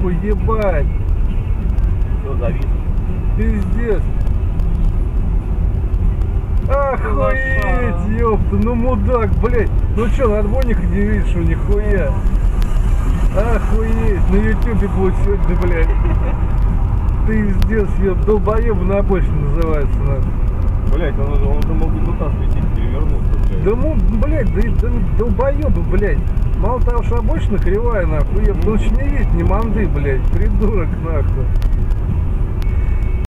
нахуй, ебать. Все, завис. Пиздец. Охуеть, ёпта, ну мудак, блядь. Ну чё, на отбойниках не видишь, что нихуя. Охуеть, на ютубе будет сегодня, блядь. Пиздец, ёпта, долбоёб на обочине называется, нахуй. Блять, он мог бы туда светить, перевернуться, блядь. Да ну, блядь, да долбоёбы, блядь. Мало того, что обочина кривая, нахуй, ёпта, он еще не видит ни манды, блядь, придурок, нахуй.